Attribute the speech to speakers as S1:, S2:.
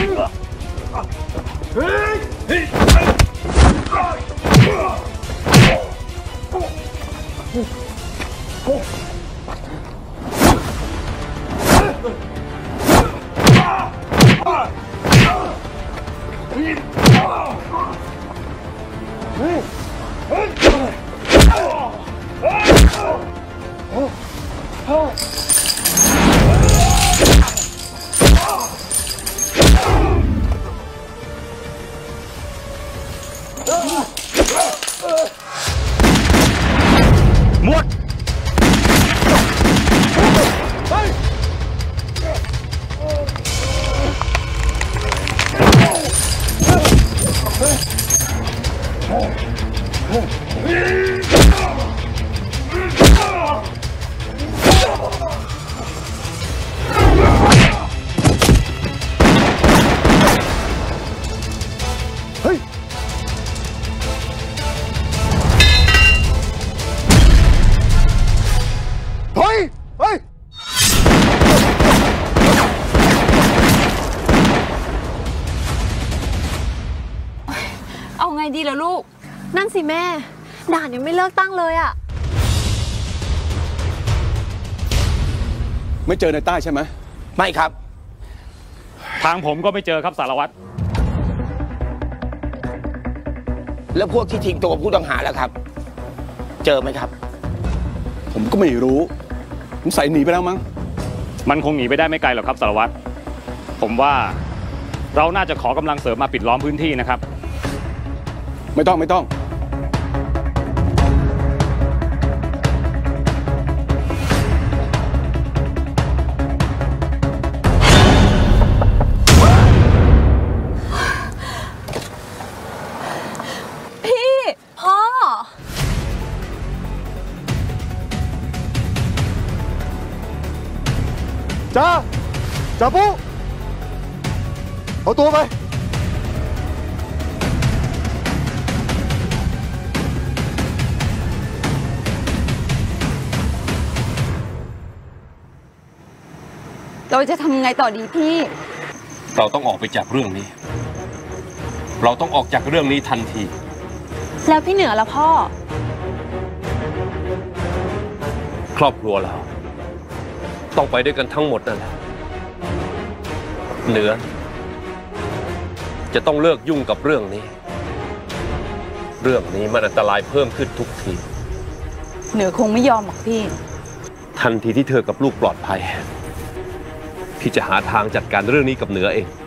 S1: เอาไงดีล่ะลูก
S2: นั่นสิแม่ด่านยังไม่เลิกตั้งเลยอะ
S3: ไม่เจอในใต้ใช่ไหม
S4: ไม่ครับ
S5: ทางผมก็ไม่เจอครับสารวัตร
S4: แล้วพวกที่ทิ้งตัวผู้ต้องหาแล้วครับเจอไหมครับ
S3: ผมก็ไม่รู้ผมใส่หนีไปแล้วมั้ง
S5: มันคงหนีไปได้ไม่ไกลหรอกครับสารวัตรผมว่าเราน่าจะขอกำลังเสริมมาปิดล้อมพื้นที่นะครับ
S3: ไม่ต้อง
S1: พี่พ่อ
S6: จ่าปุ๊เอาตัวไป
S1: เราจะทำไงต่อดีพี่
S7: เราต้องออกไปจากเรื่องนี้เราต้องออกจากเรื่องนี้ทันที
S2: แล้วพี่เหนือละพ่อ
S7: ครอบครัวเราต้องไปด้วยกันทั้งหมดนั่นแหละเหนือจะต้องเลิกยุ่งกับเรื่องนี้มันอันตรายเพิ่มขึ้นทุกที
S1: เหนือคงไม่ยอมหรอกพี่
S7: ทันทีที่เธอกับลูกปลอดภัยพี่จะหาทางจัดการเรื่องนี้กับเหนือเอง